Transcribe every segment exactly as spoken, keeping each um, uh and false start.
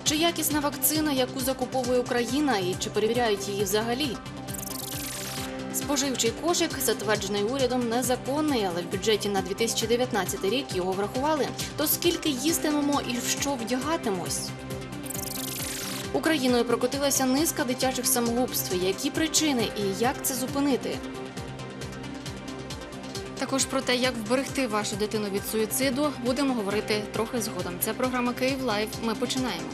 Чи якісна вакцина, яку закуповує Україна, і чи перевіряють її взагалі? Споживчий кошик, затверджений урядом, незаконний, але в бюджеті на дві тисячі дев'ятнадцятий рік його врахували. То скільки їстимемо і в що вдягатимось? Україною прокотилася низка дитячих самогубств. Які причини і як це зупинити? Також про те, як вберегти вашу дитину від суїциду, будемо говорити трохи згодом. Це програма «Київ Лайв». Ми починаємо.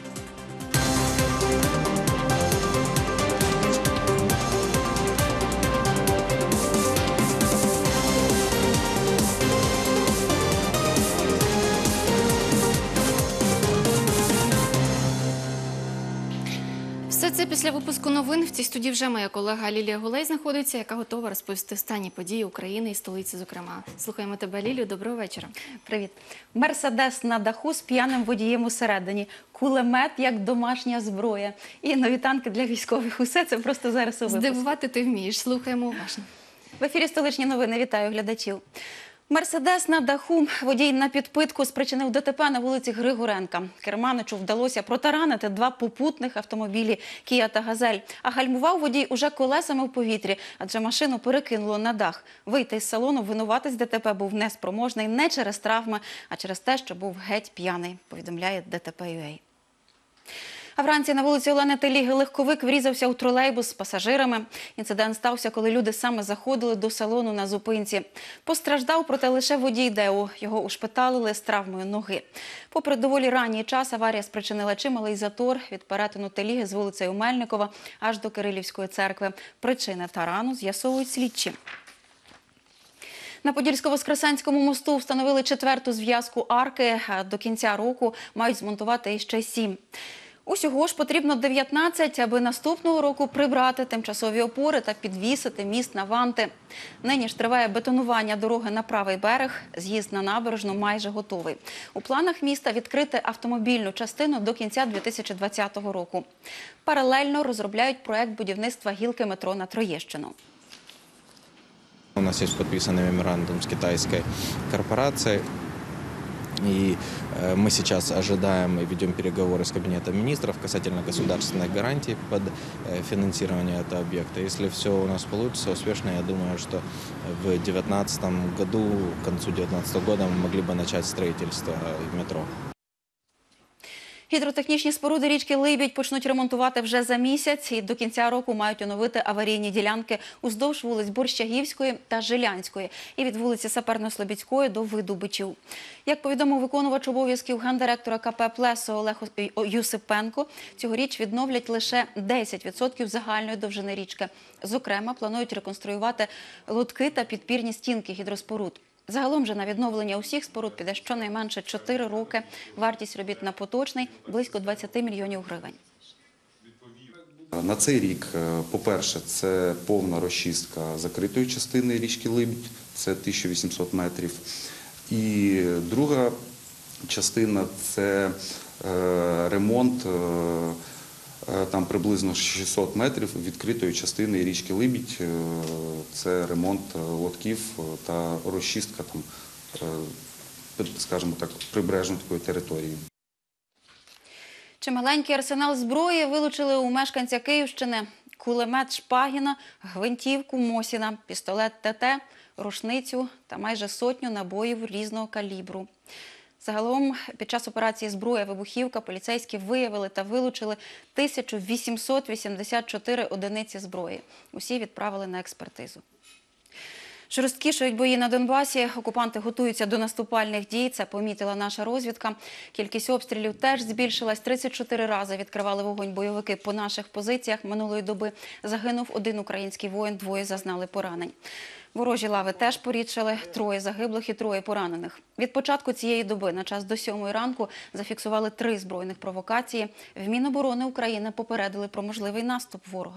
Все це після випуску новин. В цій студії вже моя колега Лілія Гулей знаходиться, яка готова розповісти останні події України і столиці, зокрема. Слухаємо тебе, Лілію. Доброго вечора. Привіт. Мерседес на даху з п'яним водієм усередині. Кулемет як домашня зброя. І нові танки для військових. Усе це просто зараз у випуску. Здивувати ти вмієш. Слухаємо уважно. В ефірі «Столичні новини». Вітаю глядачів. Мерседес на даху. Водій на підпитку спричинив ДТП на вулиці Григоренка. Керманичу вдалося протаранити два попутних автомобілі «Кія» та «Газель». А гальмував водій уже колесами в повітрі, адже машину перекинуло на дах. Вийти із салону винуватець ДТП був неспроможний не через травми, а через те, що був геть п'яний, повідомляє ДТП.ua. А вранці на вулиці Олени Теліги легковик врізався у тролейбус з пасажирами. Інцидент стався, коли люди саме заходили до салону на зупинці. Постраждав, проте лише водій ДЕУ. Його ушпиталили з травмою ноги. Попри доволі ранній час, аварія спричинила чималий затор від перетину Теліги з вулицею Мельникова аж до Кирилівської церкви. Причини тарану з'ясовують слідчі. На Подільсько-Воскресенському мосту встановили четверту зв'язку арки. До кінця року мають змонтувати іще сім. Усього ж потрібно дев'ятнадцять, аби наступного року прибрати тимчасові опори та підвісити міст на ванти. Нині ж триває бетонування дороги на правий берег, з'їзд на набережну майже готовий. У планах міста відкрити автомобільну частину до кінця дві тисячі двадцятого року. Паралельно розробляють проект будівництва гілки метро на Троєщину. У нас есть подписанный меморандум с китайской корпорацией. И мы сейчас ожидаем и ведем переговоры с Кабинетом министров касательно государственной гарантии под финансирование этого объекта. Если все у нас получится успешно, я думаю, что в две тысячи девятнадцатом году, к концу две тысячи девятнадцатого года мы могли бы начать строительство метро. Гідротехнічні споруди річки Либідь почнуть ремонтувати вже за місяць і до кінця року мають оновити аварійні ділянки уздовж вулиць Борщагівської та Жилянської і від вулиці Саперно-Слобідської до Видубичів. Як повідомив виконувач обов'язків гендиректора КП «Плесо» Олег Юсипенко, цьогоріч відновлять лише десять відсотків загальної довжини річки. Зокрема, планують реконструювати лотки та підпірні стінки гідроспоруд. Загалом же на відновлення усіх споруд піде щонайменше чотири роки. Вартість робіт на поточний – близько двадцять мільйонів гривень. На цей рік, по-перше, це повна розчистка закритої частини річки Либідь, це тисяча вісімсот метрів. І друга частина – це ремонт, там приблизно шістсот метрів відкритої частини річки Либідь. Це ремонт лотків та розчистка, там, скажімо так, прибережної такої території. Чималенький арсенал зброї вилучили у мешканця Київщини. Кулемет Шпагіна, гвинтівку Мосіна, пістолет ТТ, рушницю та майже сотню набоїв різного калібру. Загалом, під час операції «Зброя-вибухівка» поліцейські виявили та вилучили тисячу вісімсот вісімдесят чотири одиниці зброї. Усі відправили на експертизу. Жорсткішають бої на Донбасі. Окупанти готуються до наступальних дій. Це помітила наша розвідка. Кількість обстрілів теж збільшилась. тридцять чотири рази відкривали вогонь бойовики по наших позиціях минулої доби. Загинув один український воїн, двоє зазнали поранень. Ворожі лави теж порідшали. Троє загиблих і троє поранених. Від початку цієї доби на час до сьомої ранку зафіксували три збройних провокації. В Міноборони України попередили про можливий наступ ворога.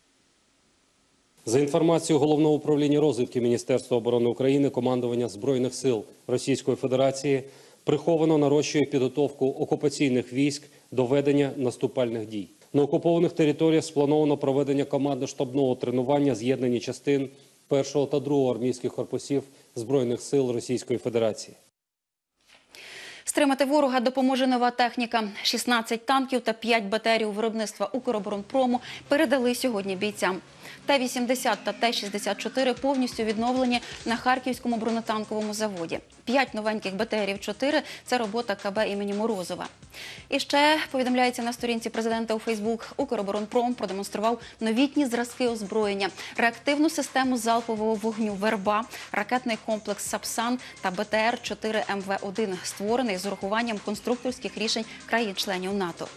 За інформацією Головного управління розвідки Міністерства оборони України, командування Збройних сил Російської Федерації приховано нарощує підготовку окупаційних військ до ведення наступальних дій. На окупованих територіях сплановано проведення командно-штабного тренування з'єднані частин першого та другого армійських корпусів Збройних сил Російської Федерації. Стримати ворога допоможе нова техніка. шістнадцять танків та п'ять БТРів виробництва «Укроборонпрому» передали сьогодні бійцям. Т вісімдесят та Т шістдесят чотири повністю відновлені на Харківському бронетанковому заводі. П'ять новеньких БТРів чотири – це робота КБ імені Морозова. І ще, повідомляється на сторінці президента у Фейсбук, «Укроборонпром» продемонстрував новітні зразки озброєння, реактивну систему залпового вогню «Верба», ракетний комплекс «Сапсан» та БТР чотири М В один, створений з урахуванням конструкторських рішень країн-членів НАТО.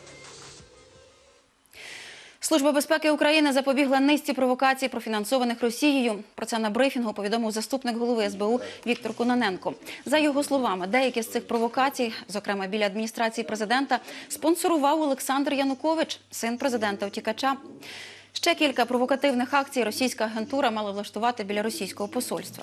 Служба безпеки України запобігла низці провокацій, профінансованих Росією. Про це на брифінгу повідомив заступник голови С Б У Віктор Кононенко. За його словами, деякі з цих провокацій, зокрема біля адміністрації президента, спонсорував Олександр Янукович, син президента-утікача. Ще кілька провокативних акцій російська агентура мала влаштувати біля російського посольства.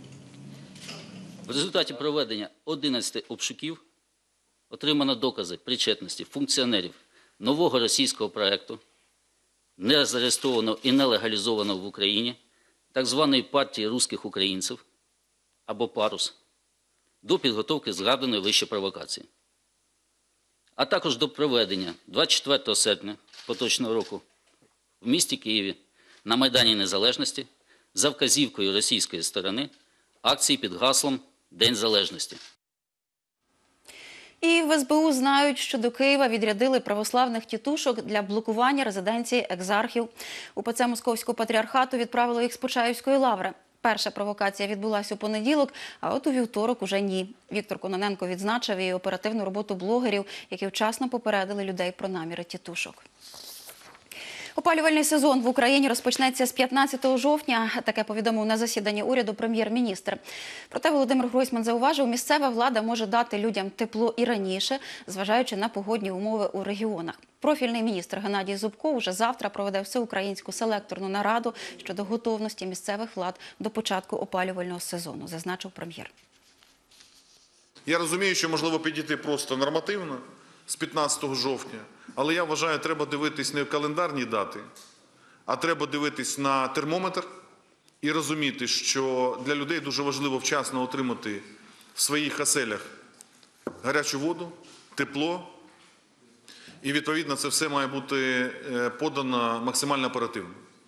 В результаті проведення одинадцяти обшуків отримано докази причетності функціонерів нового російського проєкту, не зареєстрованого і не легалізованого в Україні, так званої партії русських українців, або «Парус», до підготовки згаданої вище провокації. А також до проведення двадцять четвертого серпня поточного року в місті Києві на Майдані Незалежності за вказівкою російської сторони акції під гаслом «День Залежності». І в С Б У знають, що до Києва відрядили православних тітушок для блокування резиденції екзархів. УПЦ Московського патріархату відправило їх з Почаївської лаври. Перша провокація відбулася у понеділок, а от у вівторок уже ні. Віктор Кононенко відзначив і оперативну роботу блогерів, які вчасно попередили людей про наміри тітушок. Опалювальний сезон в Україні розпочнеться з п'ятнадцятого жовтня. Таке повідомив на засіданні уряду прем'єр-міністр. Проте Володимир Гройсман зауважив, місцева влада може дати людям тепло і раніше, зважаючи на погодні умови у регіонах. Профільний міністр Геннадій Зубко вже завтра проведе всеукраїнську селекторну нараду щодо готовності місцевих влад до початку опалювального сезону, зазначив прем'єр. Я розумію, що можливо підійти просто нормативно з п'ятнадцятого жовтня, але я вважаю, треба дивитись не в календарні дати, а треба дивитись на термометр і розуміти, що для людей дуже важливо вчасно отримати в своїх оселях гарячу воду, тепло, і відповідно це все має бути подано максимально оперативно.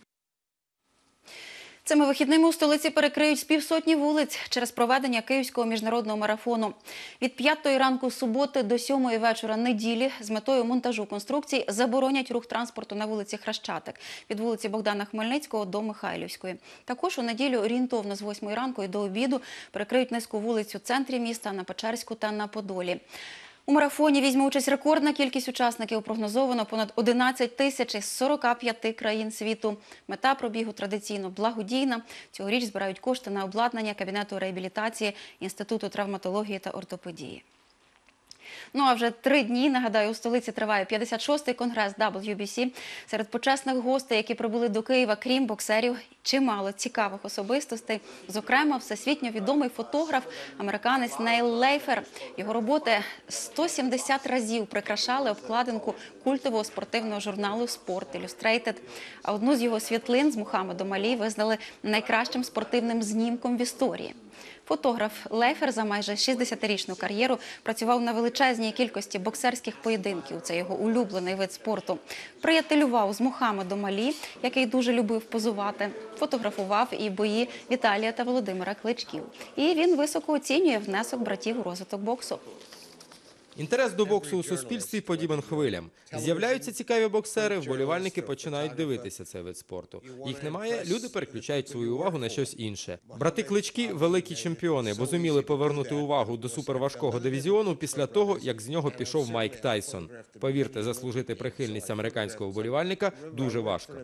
Цими вихідними у столиці перекриють з півсотні вулиць через проведення Київського міжнародного марафону. Від п'ятої ранку суботи до сьомої вечора неділі з метою монтажу конструкцій заборонять рух транспорту на вулиці Хрещатик від вулиці Богдана Хмельницького до Михайлівської. Також у неділю орієнтовно з восьмої ранку і до обіду перекриють низку вулиць у центрі міста, на Печерську та на Подолі. У марафоні візьме участь рекордна кількість учасників, прогнозовано понад одинадцять тисяч із сорока п'яти країн світу. Мета пробігу традиційно благодійна. Цьогоріч збирають кошти на обладнання Кабінету реабілітації Інституту травматології та ортопедії. Ну а вже три дні, нагадаю, у столиці триває п'ятдесят шостий конгрес дабл ю бі сі. Серед почесних гостей, які прибули до Києва, крім боксерів, чимало цікавих особистостей. Зокрема, всесвітньо відомий фотограф, американець Нейл Лейфер. Його роботи сто сімдесят разів прикрашали обкладинку культового спортивного журналу «Спорт Ілюстрейтед». А одну з його світлин з Мухаммедом Алі визнали найкращим спортивним знімком в історії. Фотограф Лейфер за майже шістдесятирічну кар'єру працював на величезній кількості боксерських поєдинків. Це його улюблений вид спорту. Приятелював з Мухаммедом Алі, який дуже любив позувати. Фотографував і бої Віталія та Володимира Кличків. І він високо оцінює внесок братів у розвиток боксу. Інтерес до боксу у суспільстві подібен хвилям. З'являються цікаві боксери, вболівальники починають дивитися цей вид спорту. Їх немає, люди переключають свою увагу на щось інше. Брати Клички – великі чемпіони, бо зуміли повернути увагу до суперважкого дивізіону після того, як з нього пішов Майк Тайсон. Повірте, заслужити прихильність американського вболівальника дуже важко.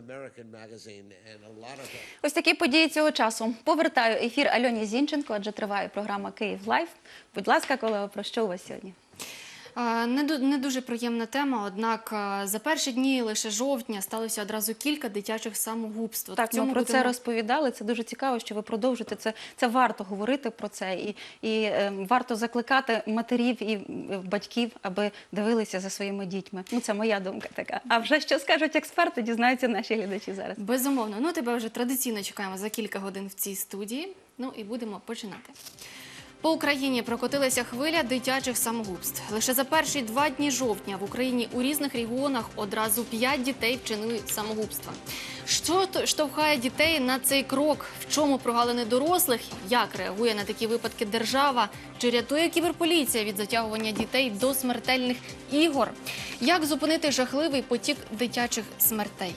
Ось такі події цього часу. Повертаю ефір Альоні Зінченко, адже триває програма «Київ Лайв». Будь ласка, колего, про що у вас сьогодні? Не, не дуже приємна тема, однак за перші дні лише жовтня сталося одразу кілька дитячих самогубств. Так, ми про це розповідали, це дуже цікаво, що ви продовжуєте, це, це варто говорити про це і, і е, варто закликати матерів і батьків, аби дивилися за своїми дітьми. Ну, це моя думка така. А вже що скажуть експерти, дізнаються наші глядачі зараз. Безумовно. Ну, тебе вже традиційно чекаємо за кілька годин в цій студії, ну і будемо починати. По Україні прокотилася хвиля дитячих самогубств. Лише за перші два дні жовтня в Україні у різних регіонах одразу п'ять дітей вчинили самогубства. Що то штовхає дітей на цей крок? В чому прогалини дорослих? Як реагує на такі випадки держава? Чи рятує кіберполіція від затягування дітей до смертельних ігор? Як зупинити жахливий потік дитячих смертей?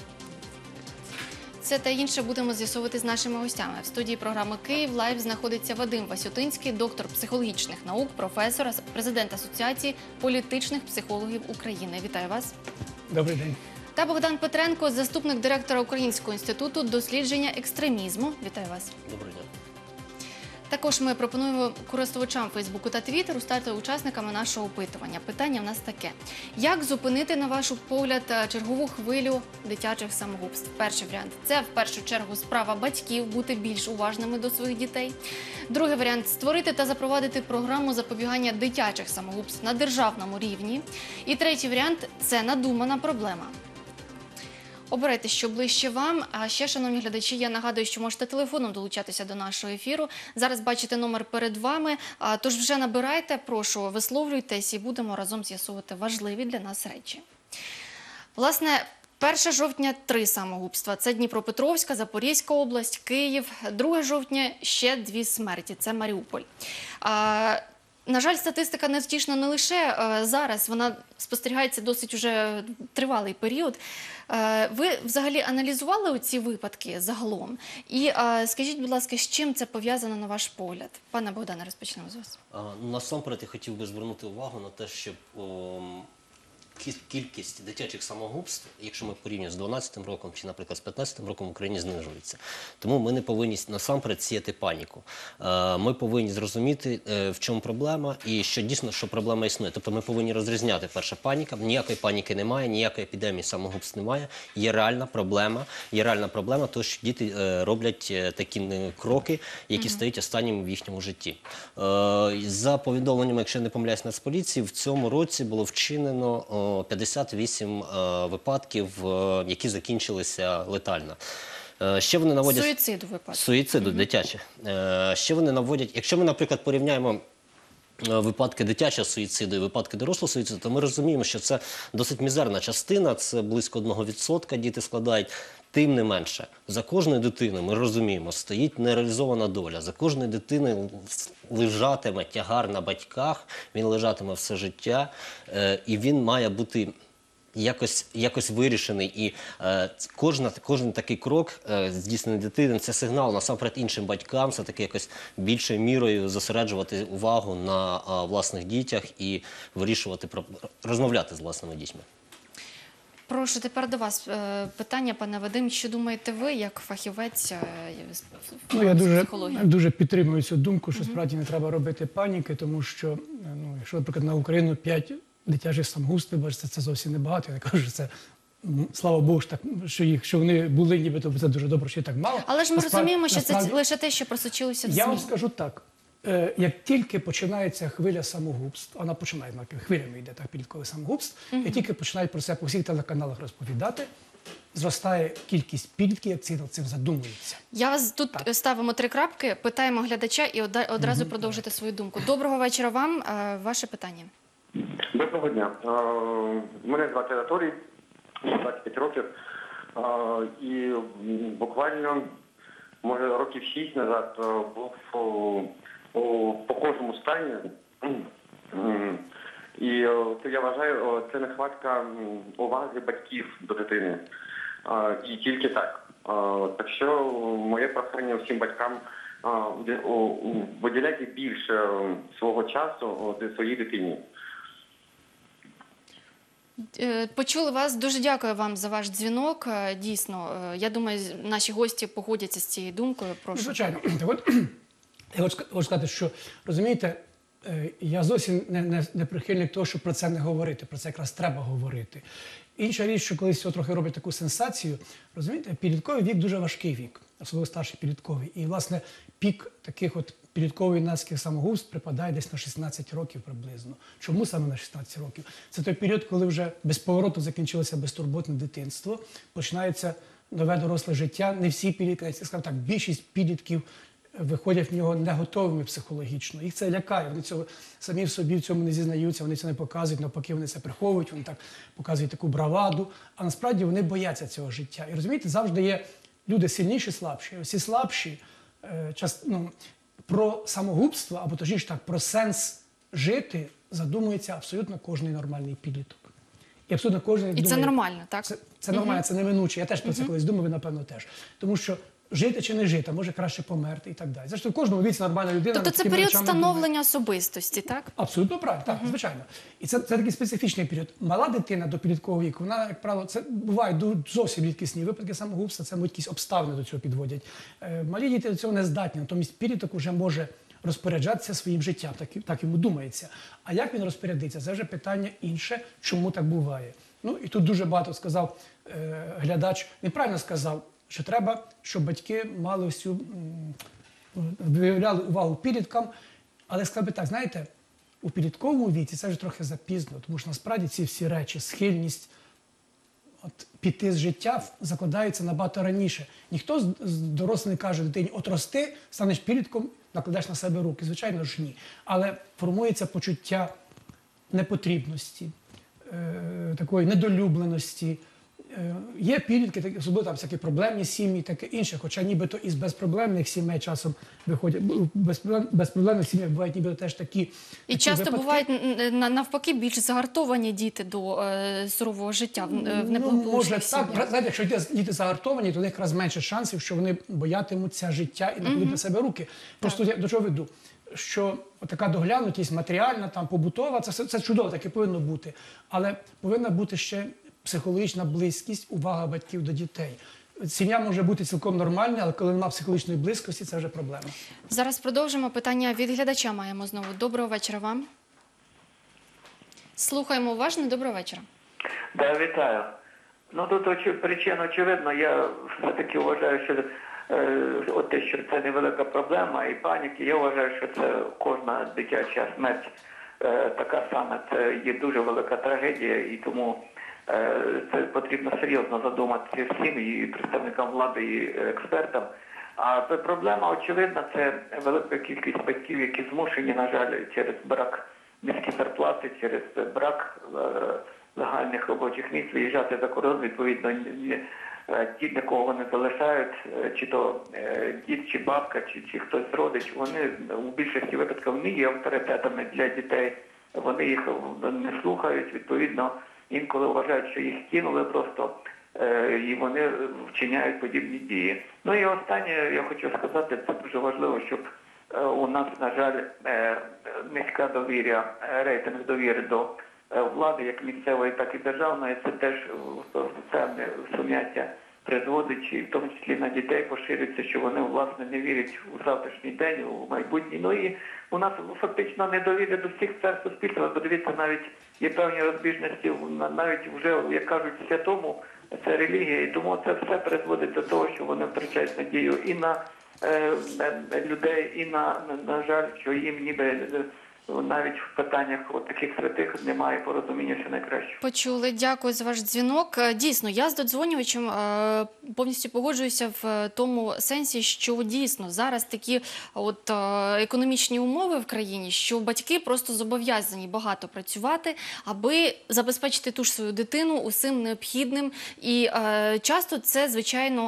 Це та інше будемо з'ясовувати з нашими гостями. В студії програми «Київ Лайв» знаходиться Вадим Васютинський, доктор психологічних наук, професор, президент Асоціації політичних психологів України. Вітаю вас. Добрий день. Та Богдан Петренко, заступник директора Українського інституту дослідження екстремізму. Вітаю вас. Добрий день. Також ми пропонуємо користувачам Фейсбуку та Твіттеру стати учасниками нашого опитування. Питання в нас таке. Як зупинити, на ваш погляд, чергову хвилю дитячих самогубств? Перший варіант – це в першу чергу справа батьків бути більш уважними до своїх дітей. Другий варіант – створити та запровадити програму запобігання дитячих самогубств на державному рівні. І третій варіант – це надумана проблема. Обирайте, що ближче вам. А ще, шановні глядачі, я нагадую, що можете телефоном долучатися до нашого ефіру. Зараз бачите номер перед вами, тож вже набирайте, прошу, висловлюйтесь і будемо разом з'ясовувати важливі для нас речі. Власне, перше жовтня – три самогубства. Це Дніпропетровська, Запорізька область, Київ. друге жовтня – ще дві смерті. Це Маріуполь. А, на жаль, статистика невтішна не лише а, зараз, вона спостерігається досить уже тривалий період. А, ви взагалі аналізували ці випадки загалом? І а, скажіть, будь ласка, з чим це пов'язано на ваш погляд? Пане Богдане, розпочнемо з вас. А, насамперед я хотів би звернути увагу на те, щоб о, кількість дитячих самогубств, якщо ми порівнюємо з дванадцятим роком чи, наприклад, з п'ятнадцятим роком, в Україні знижується. Тому ми не повинні насамперед сіяти паніку. Ми повинні зрозуміти, в чому проблема і що дійсно, що проблема існує. Тобто ми повинні розрізняти, перша паніка, ніякої паніки немає, ніякої епідемії самогубств немає. Є реальна проблема, є реальна проблема, тому що діти роблять такі кроки, які стають останніми в їхньому житті. За повідомленнями, якщо я не помиляюсь, Нацполіції, в цьому році було вчинено п'ятдесят вісім е, випадків, е, які закінчилися летально. Е, ще вони наводять... Суїциду випадків. Суїциду, Угу. дитячих. Е, ще вони наводять... Якщо ми, наприклад, порівняємо випадки дитячого суїциду і випадки дорослого суїциду, то ми розуміємо, що це досить мізерна частина, це близько одного відсотка діти складають. Тим не менше, за кожною дитиною, ми розуміємо, стоїть нереалізована доля. За кожною дитиною лежатиме тягар на батьках, він лежатиме все життя, е, і він має бути якось, якось вирішений. І е, кожна, кожен такий крок е, здійснений дитини – це сигнал насамперед іншим батькам, це таки якось більшою мірою зосереджувати увагу на е, власних дітях і вирішувати, розмовляти з власними дітьми. Прошу, тепер до вас питання, пане Вадим. Що думаєте ви, як фахівець з Ну, я дуже, психології? дуже підтримую цю думку, що справді не треба робити паніки, тому що, ну, якщо, наприклад, на Україну п'ять дитячих самогубств, бачите, це зовсім небагато. Я кажу, що це, ну, слава Богу, що, так, що, їх, що вони були, нібито це дуже добре, що їх так мало. Але ж ми Насправді- розуміємо, що насправді, це лише те, що просочилося в Я вам ЗМІ. скажу так. Е, Як тільки починається хвиля самогубств, вона починає, хвилями йде так, підліткових самогубств, як тільки починають про це по всіх телеканалах розповідати, зростає кількість підлітків, як ці над цим задумуються. Я вас тут ставимо три крапки, питаємо глядача і ода- одразу продовжити свою думку. Доброго вечора вам. Е, Ваше питання. Доброго дня. Е, Мене звати Анатолій, мені двадцять п'ять років. Е, І м, буквально, може, років шість назад е, був у, у похожому стані. М, І е, то я вважаю, е, це нехватка м, уваги батьків до дитини. Е, І тільки так. Е, Так що моє прохання всім батькам е, уді- у- у- виділяйте більше е, свого часу е, своїй дитині. Е, Почули вас. Дуже дякую вам за ваш дзвінок. Е, Дійсно, е, я думаю, з- наші гості погодяться з цією думкою. Ну, Прошу. звичайно. Так от, я хочу ска- хочу сказати, що, розумієте, е, я зовсім не, не, не прихильник того, щоб про це не говорити, про це якраз треба говорити. Інша річ, що колись цього трохи роблять таку сенсацію, розумієте, підлітковий вік дуже важкий вік, особливо старший підлітковий. І, власне, пік таких от підліткових юнацьких самогубств припадає десь на шістнадцять років приблизно. Чому саме на шістнадцять років? Це той період, коли вже без повороту закінчилося безтурботне дитинство, починається нове доросле життя. Не всі підлітки, скажімо так, більшість підлітків виходять в нього не готовими психологічно. Їх це лякає, вони цього самі в собі в цьому не зізнаються, вони це не показують, навпаки, вони це приховують, вони так показують таку браваду, а насправді вони бояться цього життя. І розумієте, завжди є люди сильніші, слабші. Всі слабші е, час, ну, про самогубство, або точніше так, про сенс жити задумується абсолютно кожний нормальний підліток. І абсолютно кожен І думає, це нормально, так? Це, це нормально, це неминуче. Я теж про це колись думав, ви, напевно, теж. Тому що жити чи не жити, а може краще померти і так далі. Зрештою, в кожному віці нормальна людина. Тобто над це такими період речами думає. становлення особистості, так? Абсолютно правильно, так, звичайно. І це, це такий специфічний період. Мала дитина до підліткового віку, вона, як правило, це бувають ду- зовсім рідкісні випадки самогубства, це якісь обставини до цього підводять. Е, малі діти до цього не здатні, натомість підліток вже може розпоряджатися своїм життям, так, так йому думається. А як він розпорядиться, це вже питання інше, чому так буває. Ну і тут дуже багато сказав е, глядач, неправильно сказав, що треба, щоб батьки мали всю, м, виявляли увагу підліткам, але сказав би так, знаєте, у підлітковому віці це вже трохи запізно, тому що насправді ці всі речі, схильність от, піти з життя закладаються набагато раніше. Ніхто з, з дорослих не каже дитині, от рости, станеш підлітком, накладеш на себе руки. Звичайно ж ні. Але формується почуття непотрібності, е, такої недолюбленості. Е, є підлітки, такі, особливо там всякі проблемні сім'ї, таке інше, хоча нібито із безпроблемних сімей часом виходять, без безпроблемних сімей бувають нібито теж такі І такі часто випадки. бувають н- н- навпаки більш загартовані діти до е, сурового життя в, е, в Ну, може неблагополучних так. сім'ях. Знаєте, якщо діти, діти загартовані, то у них якраз менше шансів, що вони боятимуться життя і накладуть на себе руки. Просто я до чого веду? Що така доглянутість матеріальна, там, побутова, це, все- це чудово, таке повинно бути. Але повинна бути ще психологічна близькість, увага батьків до дітей. Сім'я може бути цілком нормальна, але коли немає психологічної близькості, це вже проблема. Зараз продовжимо питання від глядача. Маємо знову. Доброго вечора вам. Слухаємо уважно. Доброго вечора. Да, вітаю. Ну тут очі, причина очевидно. Я все-таки вважаю, що е, от те, що це невелика проблема і паніки, я вважаю, що це кожна дитяча смерть е, така сама. Це є дуже велика трагедія, і тому е, це потрібно серйозно задуматися всім, і представникам влади, і експертам. А проблема очевидна, це велика кількість батьків, які змушені, на жаль, через брак низькі зарплати, через брак е, легальних робочих місць виїжджати за кордон, відповідно, ні- е, ті, для кого вони залишають, е, чи то е, дід, чи бабка, чи, чи хтось родич, вони у більшості випадків не є авторитетами для дітей, вони їх не слухають, відповідно, інколи вважають, що їх кинули просто, е, і вони вчиняють подібні дії. Ну і останнє, я хочу сказати, це дуже важливо, щоб е, у нас, на жаль, е, низька довіря, е, рейтинг довіри до е, влади, як місцевої, так і державної, це теж е, певне сум'яття призводить, і в тому числі на дітей поширюється, що вони, власне, не вірять у завтрашній день, у майбутнє. Ну і у нас фактично недовіря до всіх сфер суспільства. Подивіться, навіть є певні розбіжності, на- навіть вже, як кажуть, в святому, це релігія, і тому це все призводить до того, що вони втрачають надію і на е, е, людей, і на, на, на жаль, що їм ніби е, навіть в питаннях от таких святих немає порозуміння, що найкраще. Почули. Дякую за ваш дзвінок. Е, Дійсно, я з додзвонювачем е, повністю погоджуюся в е, тому сенсі, що дійсно зараз такі от е, економічні умови в країні, що батьки просто зобов'язані багато працювати, аби забезпечити ту ж свою дитину усім необхідним. І е, часто це, звичайно,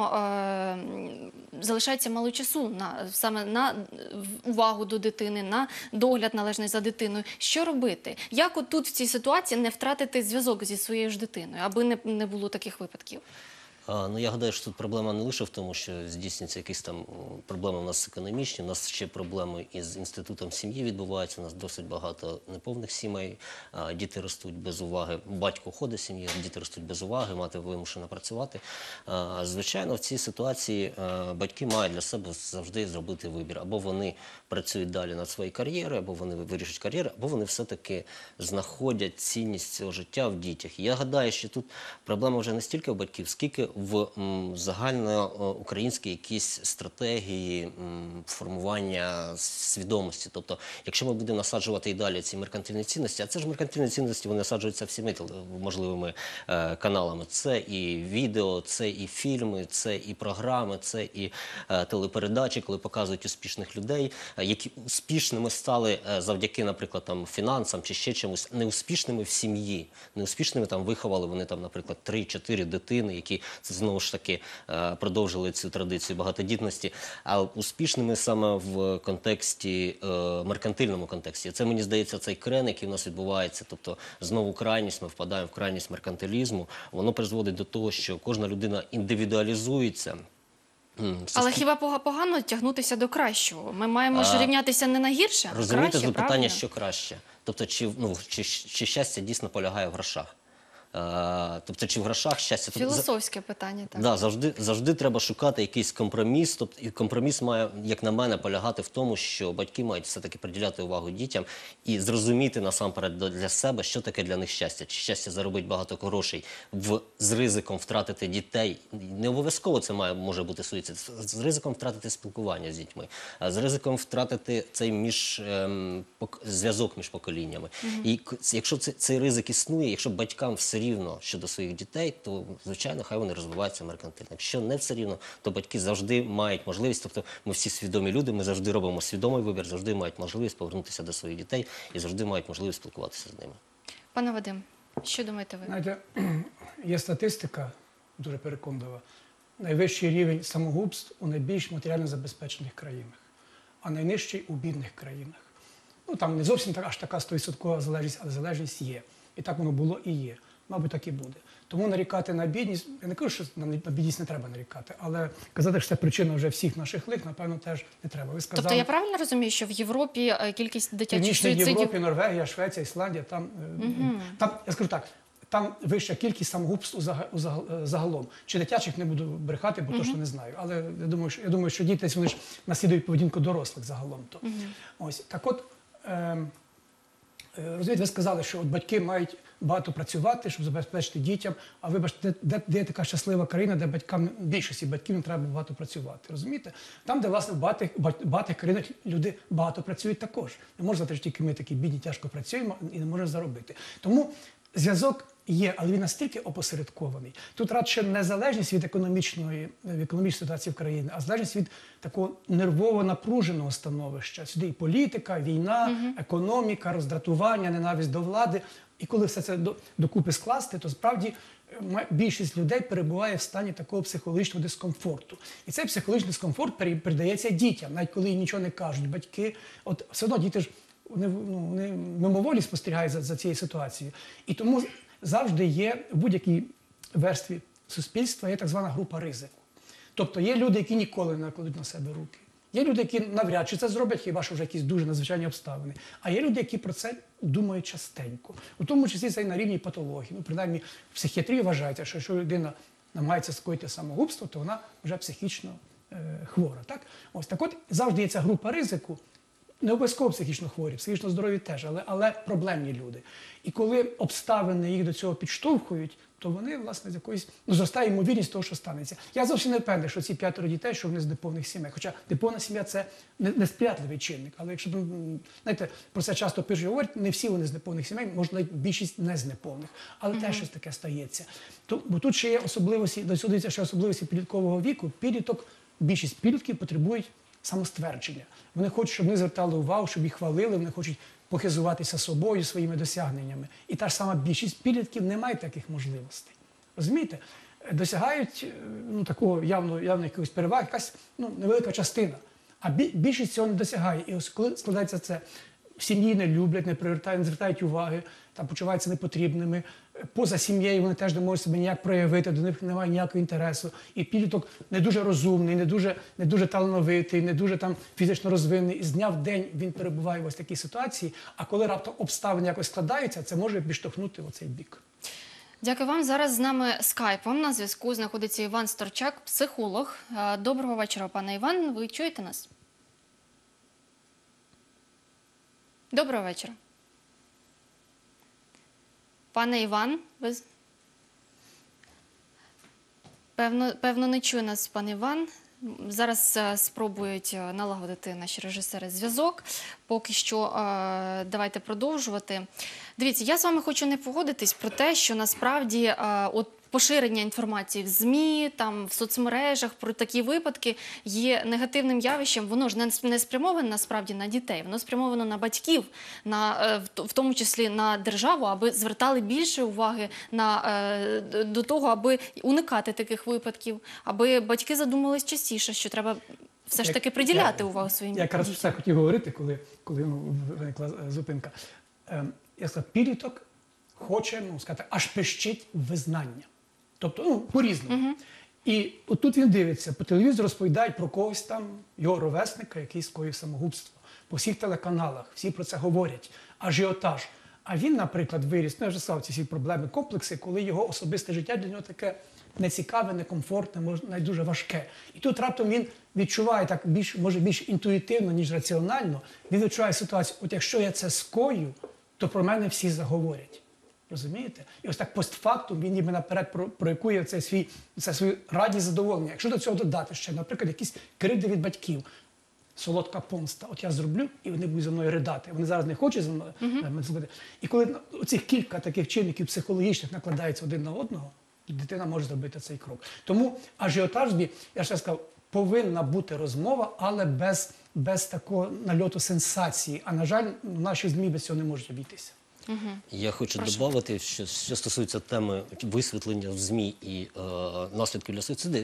е, залишається мало часу на саме на увагу до дитини, на догляд належний за дитиною. Що робити? Як от тут в цій ситуації не втратити зв'язок зі своєю ж дитиною, аби не, не було таких випадків? А, ну, я гадаю, що тут проблема не лише в тому, що здійснюються якісь там м, проблеми у нас економічні, у нас ще проблеми із інститутом сім'ї відбуваються, у нас досить багато неповних сімей, а, діти ростуть без уваги, батько ходить з сім'ї, діти ростуть без уваги, мати вимушена працювати. А, звичайно, в цій ситуації а, батьки мають для себе завжди зробити вибір. Або вони працюють далі над своєю кар'єрою, або вони вирішують кар'єру, або вони все-таки знаходять цінність цього життя в дітях. І я гадаю, що тут проблема вже не стільки в батьків, скільки в м, загальноукраїнській якісь стратегії м, формування свідомості. Тобто, якщо ми будемо насаджувати і далі ці меркантильні цінності, а це ж меркантильні цінності, вони насаджуються всіми теле- можливими е, каналами. Це і відео, це і фільми, це і програми, це і е, телепередачі, коли показують успішних людей, е, які успішними стали е, завдяки, наприклад, там фінансам чи ще чомусь, неуспішними в сім'ї, неуспішними там виховали вони там, наприклад, три-чотири дитини, які це знову ж таки е, продовжили цю традицію багатодітності, а успішними саме в контексті, е, меркантильному контексті. Це, мені здається, цей крен, який в нас відбувається, тобто знову крайність, ми впадаємо в крайність меркантилізму, воно призводить до того, що кожна людина індивідуалізується. М, Але суспіль- хіба пога- погано тягнутися до кращого? Ми маємо ж А, рівнятися не на гірше, а Розумієте, краще, запитання, правильно? що краще? Тобто, чи, ну, чи, чи щастя дійсно полягає в грошах? Е, тобто, чи в грошах щастя? Тобто, за- Філософське питання, так. Да, завжди, завжди треба шукати якийсь компроміс. Тобто, і компроміс має, як на мене, полягати в тому, що батьки мають все-таки приділяти увагу дітям і зрозуміти насамперед до- для себе, що таке для них щастя. Чи щастя заробити багато грошей в, з ризиком втратити дітей. Не обов'язково це має, може бути суїцид. З, з ризиком втратити спілкування з дітьми, а з ризиком втратити цей між, ем, пок- зв'язок між поколіннями. І к- якщо це, цей ризик існує, якщо батькам все рівно щодо своїх дітей, то, звичайно, хай вони розвиваються меркантильно. Якщо не все рівно, то батьки завжди мають можливість, тобто ми всі свідомі люди, ми завжди робимо свідомий вибір, завжди мають можливість повернутися до своїх дітей і завжди мають можливість спілкуватися з ними. Пане Вадим, що думаєте ви? Знаєте, є статистика дуже переконлива. Найвищий рівень самогубств у найбільш матеріально забезпечених країнах, а найнижчий у бідних країнах. Ну, там не зовсім так, аж така стовідсоткова залежність, але залежність є. І так воно було і є. Мабуть, так і буде. Тому нарікати на бідність, я не кажу, що на на бідність не треба нарікати, але казати, що це причина вже всіх наших лих, напевно, теж не треба. Ви сказали, Тобто я правильно розумію, що в Європі е, кількість в дитячих Північній суїцидів... Європі, Норвегія, Швеція, Ісландія, там, е, там, я скажу так, там вища кількість самогубств у зага- у зага- загалом. Чи дитячих не буду брехати, бо точно не знаю. Але я думаю, що, я думаю, що діти, вони ж наслідують поведінку дорослих загалом. То. Ось. Так от, е, розумієте, ви сказали, що от батьки мають багато працювати, щоб забезпечити дітям, а вибачте, де, де є така щаслива країна, де батькам, більшості батьків не треба багато працювати, розумієте? Там, де, власне, в багатих, багатих країнах люди багато працюють також. Не можна сказати, що тільки ми такі бідні, тяжко працюємо і не можемо заробити. Тому зв'язок є, але він настільки опосередкований. Тут радше не залежність від економічної, від економічної ситуації в країні, а залежність від такого нервово напруженого становища. Сюди і політика, війна, економіка, роздратування, ненависть до влади. І коли все це до- докупи скласти, то справді м- більшість людей перебуває в стані такого психологічного дискомфорту. І цей психологічний дискомфорт пере- передається дітям, навіть коли їм нічого не кажуть. Батьки, от все одно діти ж вони, ну, вони мимоволі спостерігають за, за цією ситуацією. І тому завжди є в будь-якій верстві суспільства є так звана група ризику. Тобто є люди, які ніколи не накладуть на себе руки. Є люди, які навряд чи це зроблять, хіба що вже якісь дуже надзвичайні обставини. А є люди, які про це думають частенько. У тому числі це і на рівні патології. Ну, принаймні, в психіатрії вважається, що якщо людина намагається скоїти самогубство, то вона вже психічно е, хвора. Так? Ось, так от завжди є ця група ризику. Не обов'язково психічно хворі, психічно здорові теж, але, але проблемні люди. І коли обставини їх до цього підштовхують, то вони, власне, з якоїсь, ну, зростає ймовірність того, що станеться. Я зовсім не впевнений, що ці п'ятеро дітей, що вони з неповних сімей. Хоча неповна сім'я – це не- несприятливий чинник. Але якщо, м, знаєте, про це часто пишуть, говорять, не всі вони з неповних сімей, може, навіть більшість не з неповних. Але теж щось таке стається. То, бо тут ще є особливості, до цього дивиться ще особливості підліткового віку. Підліток, більшість підлітків потребують самоствердження. Вони хочуть, щоб вони звертали увагу, щоб їх хвалили, вони хочуть похизуватися собою, своїми досягненнями. І та ж сама більшість підлітків не має таких можливостей. Розумієте? Досягають е, ну, такого явно, явно якогось переваги, якась ну, невелика частина. А бі- більшість цього не досягає. І ось коли складається це, в сім'ї не люблять, не привертають, не звертають уваги, там почуваються непотрібними. Поза сім'єю вони теж не можуть себе ніяк проявити, до них немає ніякого інтересу. І підліток не дуже розумний, не дуже, не дуже талановитий, не дуже там фізично розвинений. І з дня в день він перебуває в ось такій ситуації. А коли раптом обставини якось складаються, це може підштовхнути в оцей бік. Дякую вам. Зараз з нами скайпом на зв'язку знаходиться Іван Сторчак, психолог. Е, Доброго вечора, пане Іван. Ви чуєте нас? Доброго вечора. Пане Іван, ви... з- Певно, певно, не чує нас пан Іван. Зараз е, спробують е, налагодити наші режисери зв'язок. Поки що е, давайте продовжувати. Дивіться, я з вами хочу не погодитись про те, що насправді е, от поширення інформації в ЗМІ, там, в соцмережах про такі випадки є негативним явищем. Воно ж не, не спрямоване насправді на дітей, воно спрямовано на батьків, на, е, в, в тому числі на державу, аби звертали більше уваги на, е, до того, аби уникати таких випадків, аби батьки задумались частіше, що треба все ж таки приділяти увагу своїм дітям. Я якраз все хотів говорити, коли, коли ну, виникла зупинка. Ем, я сказав, підліток хоче, ну, сказати, аж пищить визнання. Тобто, ну, по-різному. Uh-huh. І отут він дивиться, по телевізору розповідають про когось там, його ровесника, який скоїв самогубство. По всіх телеканалах, всі про це говорять. Ажіотаж. А він, наприклад, виріс, ну, я вже сказав, ці всі проблеми, комплекси, коли його особисте життя для нього таке нецікаве, некомфортне, може, навіть дуже важке. І тут раптом він відчуває так більш, може, більш інтуїтивно, ніж раціонально, він відчуває ситуацію, от якщо я це скою, то про мене всі заговорять. Розумієте? І ось так постфактум він ніби наперед проякує це, свій, це свою радість, задоволення. Якщо до цього додати ще, наприклад, якісь кривди від батьків, солодка помста, от я зроблю, і вони будуть за мною ридати. Вони зараз не хочуть за мною uh-huh. зробити. І коли оцих кілька таких чинників психологічних накладаються один на одного, дитина може зробити цей крок. Тому ажіотаж, я ще сказав, повинна бути розмова, але без, без такого нальоту сенсації. А, на жаль, наші ЗМІ без цього не можуть обійтися. Угу. Я хочу додати, що, що стосується теми висвітлення в ЗМІ і е, наслідків для суїциду.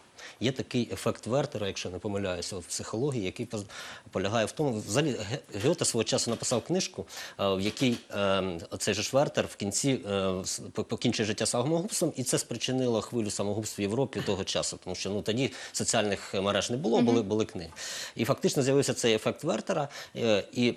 Є такий ефект Вертера, якщо не помиляюся, в психології, який полягає в тому, взагалі Гьоте свого часу написав книжку, в якій цей же Вертер в кінці покінчив життя самогубством, і це спричинило хвилю самогубств в Європі того часу, тому що ну, тоді соціальних мереж не було, були, були книги. І фактично з'явився цей ефект Вертера, і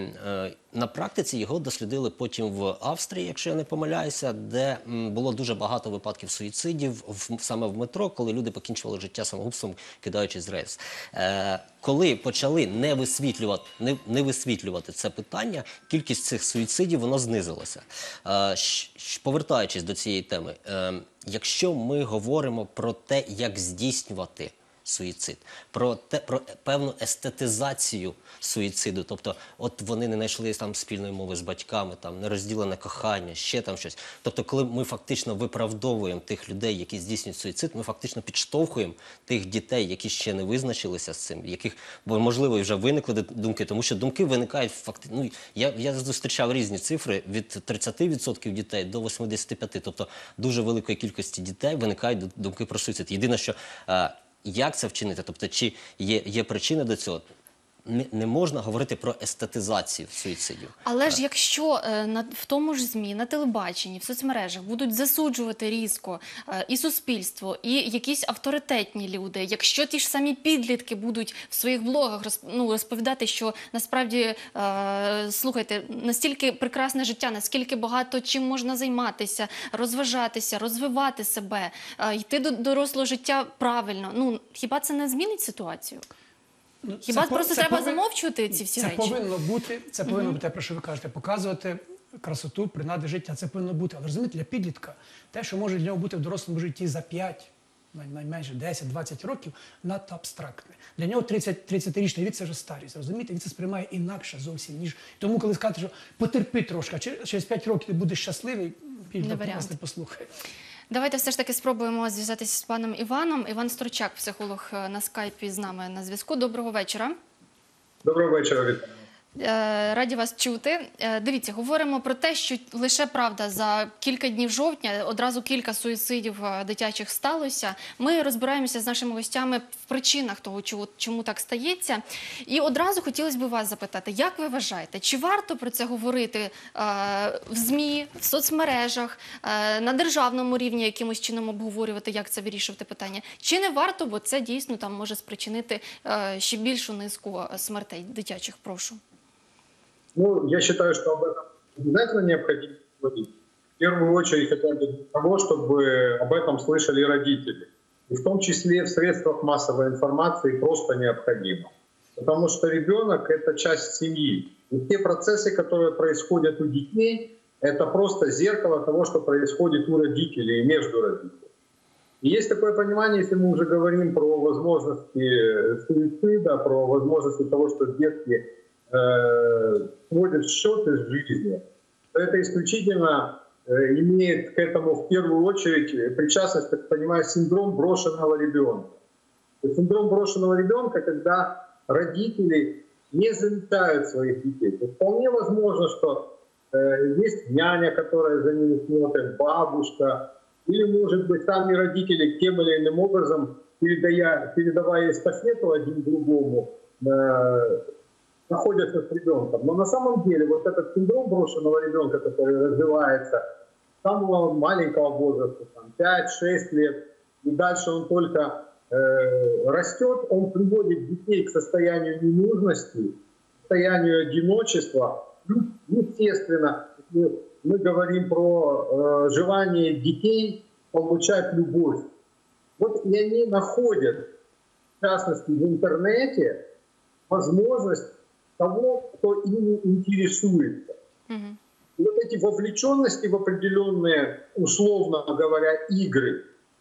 на практиці його дослідили потім в Австрії, якщо я не помиляюся, де було дуже багато випадків суїцидів саме в метро, коли люди покінчували життя самогубством, кидаючись з рейс. Е, коли почали не висвітлювати, не, не висвітлювати це питання, кількість цих суїцидів, воно знизилося. Е, ш, повертаючись до цієї теми, е, якщо ми говоримо про те, як здійснювати суїцид, про, те, про певну естетизацію суїциду, тобто от вони не знайшли там спільної мови з батьками, там нерозділене кохання, ще там щось. Тобто коли ми фактично виправдовуємо тих людей, які здійснюють суїцид, ми фактично підштовхуємо тих дітей, які ще не визначилися з цим, яких, бо можливо вже виникли думки, тому що думки виникають фактично, ну, я, я зустрічав різні цифри, від тридцяти відсотків дітей до восьмидесяти п'яти відсотків, тобто дуже великої кількості дітей виникають думки про суїцид. Єдине, що як це вчинити? Тобто, чи є, є причини до цього? Не, не можна говорити про естетизацію суїцидів. Але ж якщо е, на, в тому ж ЗМІ, на телебаченні, в соцмережах будуть засуджувати різко е, і суспільство, і якісь авторитетні люди, якщо ті ж самі підлітки будуть в своїх блогах розп, ну, розповідати, що насправді, е, слухайте, настільки прекрасне життя, наскільки багато чим можна займатися, розважатися, розвивати себе, е, йти до дорослого життя правильно, ну, хіба це не змінить ситуацію? Ну, Хіба це, просто це треба повин... замовчувати ці всі це речі? Повинно бути, це повинно Угу. бути те, про що ви кажете, показувати красоту, принади життя, це повинно бути. Але розумієте, для підлітка, те, що може для нього бути в дорослому житті за п'ять, найменше десять-двадцять років, надто абстрактне. Для нього тридцятирічний вік – це вже старість, розумієте? Він це сприймає інакше зовсім, ніж... Тому, коли сказати, що потерпи трошки, а через п'ять років ти будеш щасливий, підліток нас не послухає. Давайте все ж таки спробуємо зв'язатися з паном Іваном. Іван Строчак, психолог, на скайпі з нами на зв'язку. Доброго вечора. Доброго вечора, вітаю. Раді вас чути. Дивіться, говоримо про те, що лише, правда, за кілька днів жовтня одразу кілька суїцидів дитячих сталося. Ми розбираємося з нашими гостями в причинах того, чому так стається. І одразу хотілося б вас запитати, як ви вважаєте, чи варто про це говорити в ЗМІ, в соцмережах, на державному рівні якимось чином обговорювати, як це вирішувати питання? Чи не варто, бо це дійсно там може спричинити ще більшу низку смертей дитячих? Прошу. Ну, я считаю, что об этом обязательно необходимо говорить. В первую очередь хотя бы для того, чтобы об этом слышали родители. И в том числе в средствах массовой информации просто необходимо. Потому что ребенок – это часть семьи. И те процессы, которые происходят у детей, это просто зеркало того, что происходит у родителей и между родителями. И есть такое понимание, если мы уже говорим про возможности суицида, про возможности того, что детки э, сводят счеты с жизнью, то это исключительно э, имеет к этому в первую очередь причастность, так понимаю, синдром брошенного ребенка. Синдром брошенного ребенка, когда родители не замечают своих детей. То вполне возможно, что э, есть няня, которая за ними смотрит, бабушка, или, может быть, сами родители тем или иным образом, передая, передавая эстафету один другому, э, находятся с ребенком. Но на самом деле вот этот синдром брошенного ребенка, который развивается с самого маленького возраста, там, пять-шесть лет, и дальше он только э, растет, он приводит детей к состоянию ненужности, к состоянию одиночества. Естественно, мы говорим про э, желание детей получать любовь. Вот и они находят, в частности, в интернете, возможность того, кто ими интересуется. Mm-hmm. И вот эти вовлеченности в определенные, условно говоря, игры,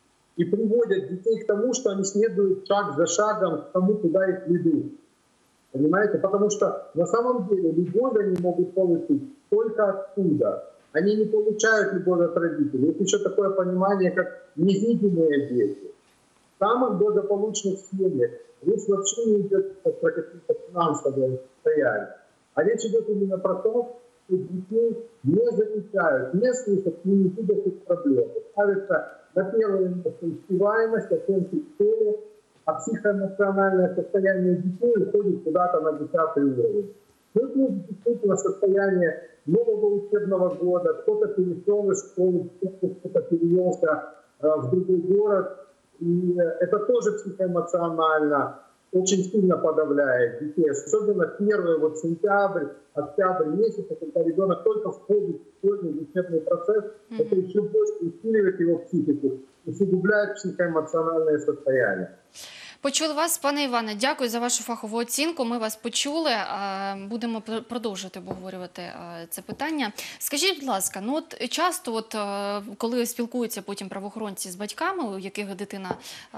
и приводят детей к тому, что они следуют шаг за шагом к тому, куда их ведут. Понимаете? Потому что на самом деле любовь они могут получить только оттуда. Они не получают любовь от родителей. Есть еще такое понимание, как невидимые дети. В самых благополучных семьях речь вообще не идет про какие-то финансовые состояния. А речь идет именно про то, что детей не замечают, не слышат, не видят их проблемы. Ставится на первое место успеваемость, оценки цели, а психоэмоциональное состояние детей уходит куда-то на десятый уровень. Ну, это действительно состояние нового учебного года, кто-то перешел из школы, кто-то перевелся э, в другой город. И это тоже психоэмоционально очень сильно подавляет детей. Особенно первый вот сентябрь, октябрь месяца, когда ребенок только входит в школьный учебный процесс, mm-hmm. это еще больше усиливает его психику, усугубляет психоэмоциональное состояние. Почули вас, пане Іване. Дякую за вашу фахову оцінку. Ми вас почули. Будемо продовжувати обговорювати це питання. Скажіть, будь ласка, ну от часто, от коли спілкуються потім правоохоронці з батьками, у яких дитина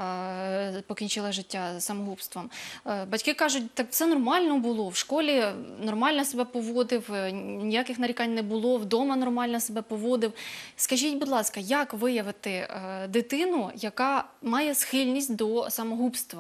покінчила життя самогубством, батьки кажуть, так все нормально було, в школі нормально себе поводив, ніяких нарікань не було, вдома нормально себе поводив. Скажіть, будь ласка, як виявити дитину, яка має схильність до самогубства?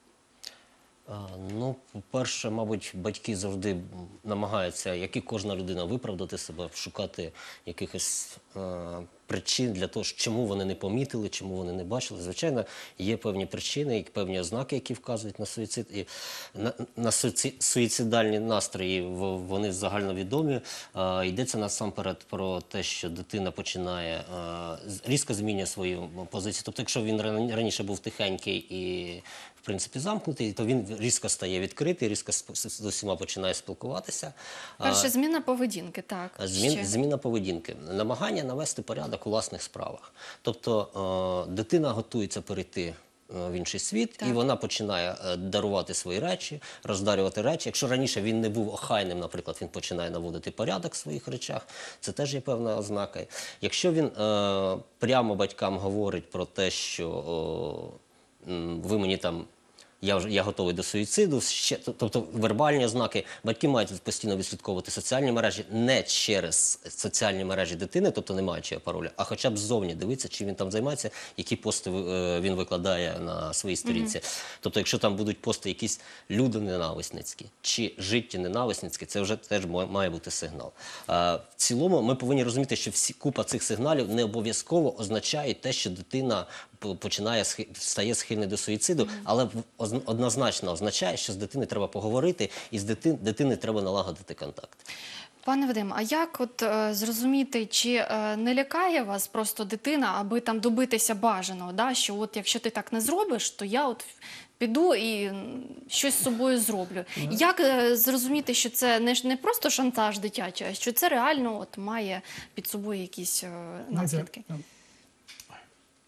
Ну, по-перше, мабуть, батьки завжди намагаються, як і кожна людина, виправдати себе, шукати якихось е, причин для того, чому вони не помітили, чому вони не бачили. Звичайно, є певні причини і певні ознаки, які вказують на суїцид. І на, на суїцидальні настрої, вони загальновідомі. Е, йдеться насамперед про те, що дитина починає, е, різко змінює свою позицію. Тобто, якщо він раніше був тихенький і в принципі, замкнутий, то він різко стає відкритий, різко з усіма починає спілкуватися. Перше, зміна поведінки, так. Змін, зміна поведінки. Намагання навести порядок у власних справах. Тобто, е, дитина готується перейти в інший світ, так. І вона починає дарувати свої речі, роздарювати речі. Якщо раніше він не був охайним, наприклад, він починає наводити порядок в своїх речах, це теж є певна ознака. Якщо він е, прямо батькам говорить про те, що о, ви мені там, я, вже, я готовий до суїциду, ще, тобто вербальні ознаки, батьки мають постійно відслідковувати соціальні мережі не через соціальні мережі дитини, тобто не маючи пароля, а хоча б ззовні дивитися, чим він там займається, які пости е, він викладає на своїй сторінці. Mm-hmm. Тобто, якщо там будуть пости якісь людоненависницькі чи життєненависницькі, це вже теж має бути сигнал. А, в цілому ми повинні розуміти, що всі, купа цих сигналів не обов'язково означає те, що дитина починає, стає схильною до суїциду, але однозначно означає, що з дитиною треба поговорити і з дитини, дитини треба налагодити контакт. Пане Вадим, а як от е, зрозуміти, чи е, не лякає вас просто дитина, аби там добитися бажаного, да? Що от якщо ти так не зробиш, то я от піду і щось з собою зроблю. Mm-hmm. Як е, зрозуміти, що це не, не просто шантаж дитячий, а що це реально от має під собою якісь е, наслідки?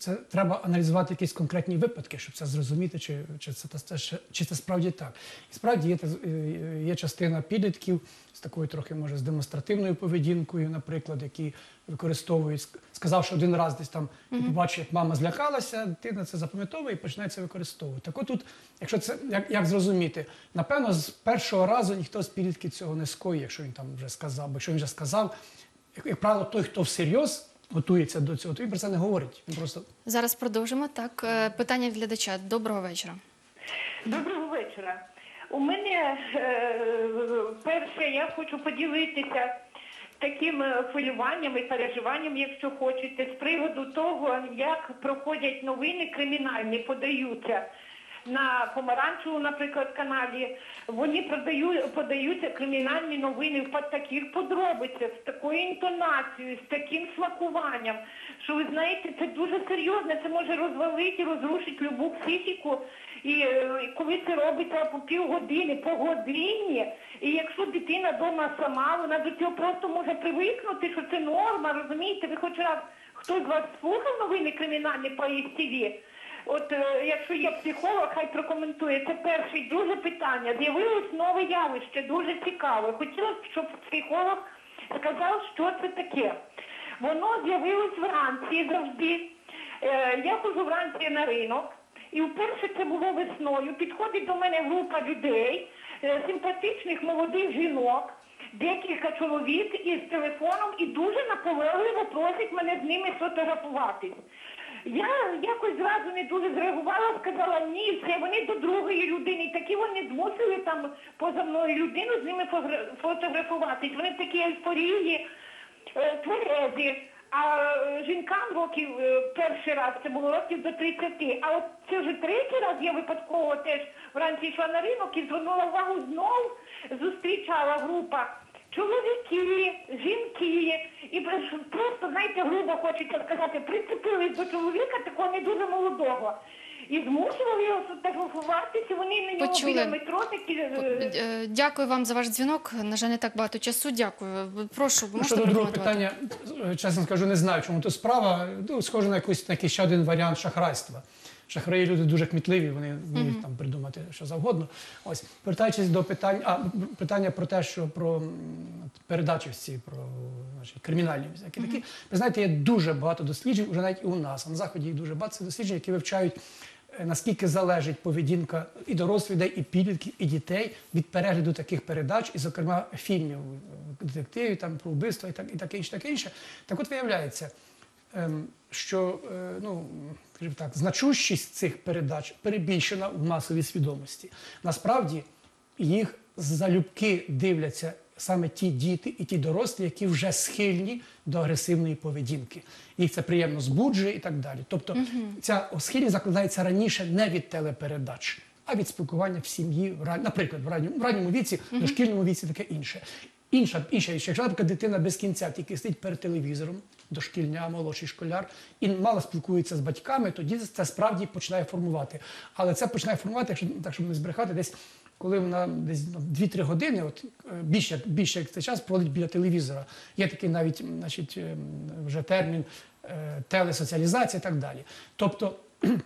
це треба аналізувати якісь конкретні випадки, щоб це зрозуміти, чи, чи, це, це, чи це справді так. І справді є, є частина підлітків з такою трохи, може, з демонстративною поведінкою, наприклад, які використовують, сказавши один раз десь там, ти побачив, як мама злякалася, дитина це запам'ятовує і починає це використовувати. Так от тут, якщо це, як, як зрозуміти, напевно, з першого разу ніхто з підлітків цього не скоїть, якщо він там вже сказав, бо якщо він вже сказав, як, як правило, той, хто всерйоз готується до цього, то він про це не говорить. Він просто... Зараз продовжимо. Так, е, питання від глядача. Доброго вечора. Доброго вечора. У мене е, перше, я хочу поділитися таким хвилюванням і переживанням, якщо хочете, з приводу того, як проходять новини кримінальні, подаються на Помаранчеву, наприклад, каналі. Вони продають, подаються кримінальні новини в таких подробицях, з такою інтонацією, з таким смакуванням, що, ви знаєте, це дуже серйозно, це може розвалити, розрушити любу психіку. І, і коли це робиться по півгодини, по годині, і якщо дитина вдома сама, вона до цього просто може привикнути, що це норма, розумієте? Ви хоч раз, хтось з вас слухав новини кримінальні по ес те ве? От е, якщо є психолог, хай прокоментує. Це перше дуже питання. З'явилось нове явище, дуже цікаве. Хотілося б, щоб психолог сказав, що це таке. Воно з'явилось вранці завжди. Е, я ходжу вранці на ринок. І вперше це було весною. Підходить до мене група людей, е, симпатичних молодих жінок, декілька чоловік із телефоном і дуже наполегливо просять мене з ними сфотографуватись. Я якось зразу не дуже зреагувала, сказала, ні, це вони до другої людини. Такі вони змусили там поза мною людину з ними фотографуватись. Вони в такій ейфорії, е, тверезі. А жінкам років, перший раз, це було років до тридцяти. А от це вже третій раз я випадково теж вранці йшла на ринок і звернула увагу, знов зустрічала група чоловіки, жінки. І просто, знаєте, грубо хочеться сказати, прицепились до чоловіка такого не дуже молодого. І змушували його фотографуватися, вони на нього Почули. біля метро такі... Е, Дякую вам за ваш дзвінок. На жаль, не так багато часу. Дякую. Прошу, Ну, можете щодо другого прокоментувати? питання, чесно скажу, не знаю, чому то справа. Ну, схоже на якийсь такий ще один варіант шахрайства. Шахраї люди дуже кмітливі, вони вміють там придумати що завгодно. Ось, повертаючись до питань, а, питання про те, що про м, передачі всі, про значить, кримінальні всякі такі. Ви знаєте, є дуже багато досліджень, вже навіть і у нас, а на Заході їх дуже багато досліджень, які вивчають, е, наскільки залежить поведінка і дорослих людей, і підлітків, і дітей від перегляду таких передач, і, зокрема, фільмів, детективів, там, про вбивства і так, і таке інше, таке інше. Так от виявляється, ем, що е, ну, скажімо так, значущість цих передач перебільшена в масовій свідомості. Насправді їх залюбки дивляться саме ті діти і ті дорослі, які вже схильні до агресивної поведінки. Їх це приємно збуджує і так далі. Тобто ця схильність закладається раніше не від телепередач, а від спілкування в сім'ї, в ран- наприклад, в ранньому, в ранньому віці, в дошкільному віці, таке інше. Інша, інша річ, якщо, наприклад, дитина без кінця тільки сидить перед телевізором, дошкільня, молодший школяр, і мало спілкується з батьками, тоді це справді починає формувати. Але це починає формувати, якщо так, щоб не збрехати, десь коли вона десь дві-три години, от більше, більше як цей час проводить біля телевізора. Є такий навіть, значить, вже термін е, телесоціалізація і так далі. Тобто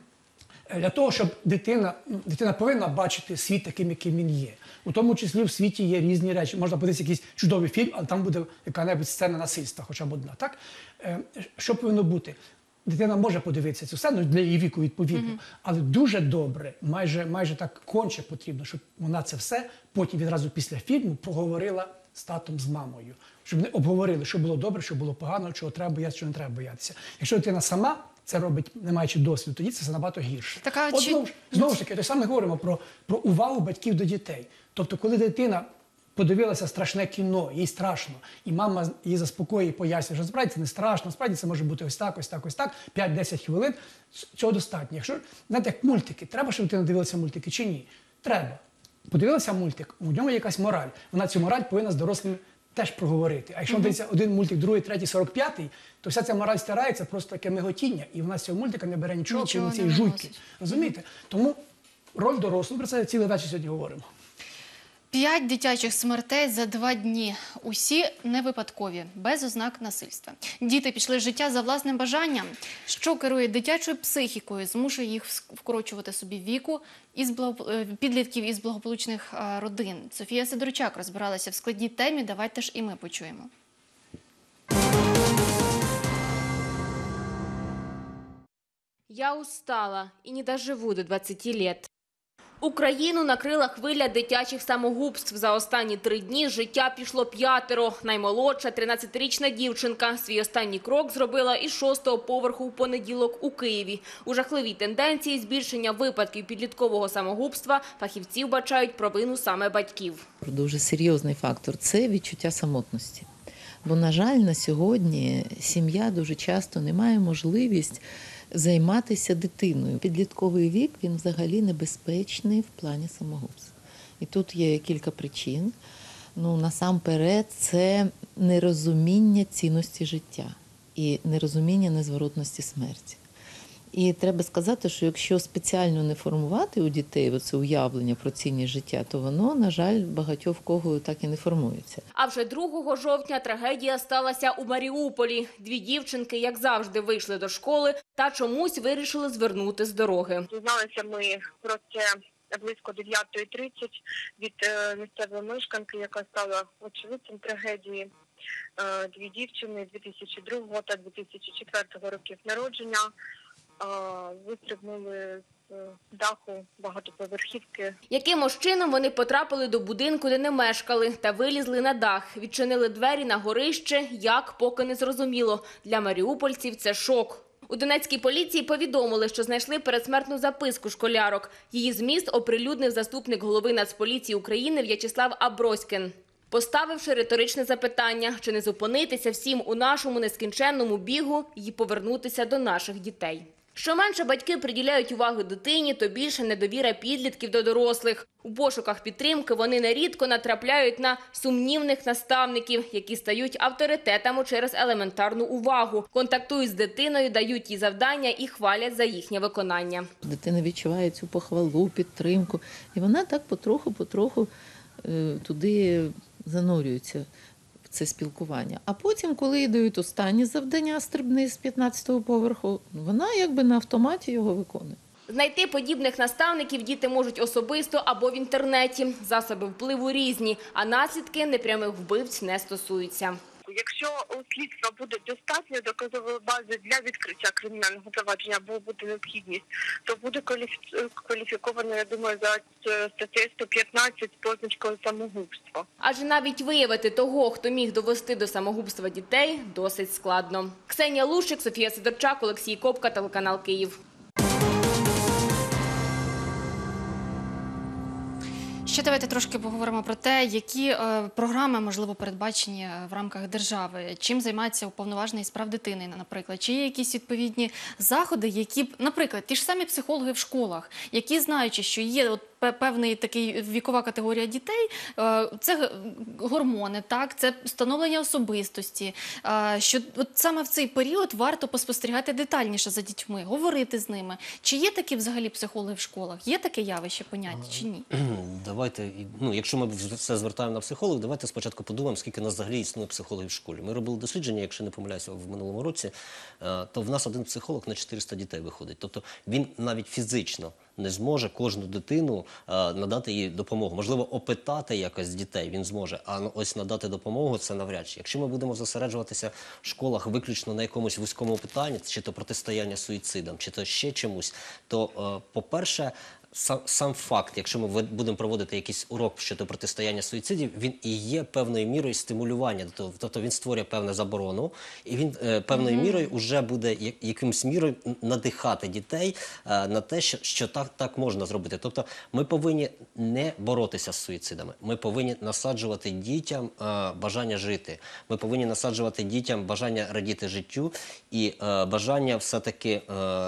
для того, щоб дитина, ну, дитина повинна бачити світ таким, яким він є. У тому числі в світі є різні речі. Можна подивитися якийсь чудовий фільм, але там буде яка-небудь сцена насильства, хоча б одна. Так? Е, що повинно бути? Дитина може подивитися цю сцену для її віку відповідно, mm-hmm. але дуже добре, майже, майже так конче потрібно, щоб вона це все потім відразу після фільму поговорила з татом, з мамою. Щоб вони обговорили, що було добре, що було погано, чого треба боятися, що не треба боятися. Якщо дитина сама це робить, не маючи досвіду, тоді це набагато гірше. Така, От, чи... знову, ж, знову ж таки, то саме говоримо про, про увагу батьків до дітей. Тобто, коли дитина подивилася страшне кіно, їй страшно, і мама її заспокоює і пояснює, що справді це не страшно, справді це може бути ось так, ось так, ось так, п'ять-десять хвилин, цього достатньо. Якщо, знаєте, як мультики, треба, щоб дитина дивилася мультики чи ні? Треба. Подивилася мультик, у ньому є якась мораль. Вона цю мораль повинна з дорослими теж проговорити. А якщо mm-hmm. дивиться один мультик, другий, третій, сорок п'ятий, то вся ця мораль стирається, просто таке миготіння, і вона з цього мультика не бере нічого, крім цієї жуйки. Розумієте? Тому роль дорослого, про це цілий вечір сьогодні говоримо. П'ять дитячих смертей за два дні. Усі не випадкові, без ознак насильства. Діти пішли з життя за власним бажанням. Що керує дитячою психікою, змушує їх вкорочувати собі віку із благо... підлітків із благополучних родин. Софія Сидорчак розбиралася в складній темі. Давайте ж і ми почуємо. Я устала и не доживу до двадцати лет. Україну накрила хвиля дитячих самогубств. За останні три дні з життя пішло п'ятеро. Наймолодша, тринадцятирічна дівчинка, свій останній крок зробила із шостого поверху в понеділок у Києві. У жахливій тенденції збільшення випадків підліткового самогубства фахівці вбачають провину саме батьків. Дуже серйозний фактор – це відчуття самотності. Бо, на жаль, на сьогодні сім'я дуже часто не має можливість займатися дитиною. Підлітковий вік, він взагалі небезпечний в плані самогубств. І тут є кілька причин. Ну, насамперед, це нерозуміння цінності життя і нерозуміння незворотності смерті. І треба сказати, що якщо спеціально не формувати у дітей оце уявлення про цінність життя, то воно, на жаль, багатьох в кого так і не формується. А вже другого жовтня трагедія сталася у Маріуполі. Дві дівчинки, як завжди, вийшли до школи та чомусь вирішили звернути з дороги. Дізналися ми про це близько дев'ятої тридцять від місцевої мешканки, яка стала очевидцем трагедії. Дві дівчини дві тисячі другого та дві тисячі четвертого років народження вистрибнули з даху багатоповерхівки. Якимось чином вони потрапили до будинку, де не мешкали, та вилізли на дах. Відчинили двері на горище, як, поки не зрозуміло. Для маріупольців це шок. У Донецькій поліції повідомили, що знайшли передсмертну записку школярок. Її зміст оприлюднив заступник голови Нацполіції України В'ячеслав Аброськін, поставивши риторичне запитання, чи не зупинитися всім у нашому нескінченному бігу і повернутися до наших дітей. Що менше батьки приділяють увагу дитині, то більше недовіра підлітків до дорослих. У пошуках підтримки вони нерідко натрапляють на сумнівних наставників, які стають авторитетами через елементарну увагу. Контактують з дитиною, дають їй завдання і хвалять за їхнє виконання. Дитина відчуває цю похвалу, підтримку, і вона так потроху-потроху туди занурюється. Це спілкування. А потім, коли їй дають останні завдання стрибни з п'ятнадцятого поверху, вона якби на автоматі його виконує. Знайти подібних наставників діти можуть особисто або в інтернеті. Засоби впливу різні, а наслідки непрямих вбивць не стосуються. Якщо у слідства буде достатньо доказової бази для відкриття кримінального провадження або буде необхідність, то буде кваліфіковано, я думаю, за статтею сто п'ятнадцять з позначкою самогубства. Адже навіть виявити того, хто міг довести до самогубства дітей, досить складно. Ксенія Лущик, Софія Сидорчак, Олексій Копка, телеканал Київ. Ще давайте трошки поговоримо про те, які е, програми, можливо, передбачені в рамках держави. Чим займається уповноважений з прав дитини, наприклад. Чи є якісь відповідні заходи, які б, наприклад, ті ж самі психологи в школах, які, знаючи, що є от певний такий вікова категорія дітей, е, це гормони, так, це становлення особистості, е, що от саме в цей період варто поспостерігати детальніше за дітьми, говорити з ними. Чи є такі взагалі психологи в школах? Є таке явище, поняття, чи ні? Давайте, ну, якщо ми все звертаємо на психологів, давайте спочатку подумаємо, скільки нас взагалі існує психологів в школі. Ми робили дослідження, якщо не помиляюся, в минулому році, то в нас один психолог на чотириста дітей виходить. Тобто він навіть фізично не зможе кожну дитину надати їй допомогу. Можливо, опитати якось дітей він зможе, а ось надати допомогу – це навряд чи. Якщо ми будемо зосереджуватися в школах виключно на якомусь вузькому питанні, чи то протистояння суїцидам, чи то ще чомусь, то, по-перше, Сам, сам факт, якщо ми будемо проводити якийсь урок щодо протистояння суїцидів, він і є певною мірою стимулювання. Тобто він створює певну заборону, і він е, певною mm-hmm. мірою вже буде якимось мірою надихати дітей е, на те, що, що так, так можна зробити. Тобто ми повинні не боротися з суїцидами, ми повинні насаджувати дітям е, бажання жити, ми повинні насаджувати дітям бажання радіти життю і е, бажання все-таки... Е,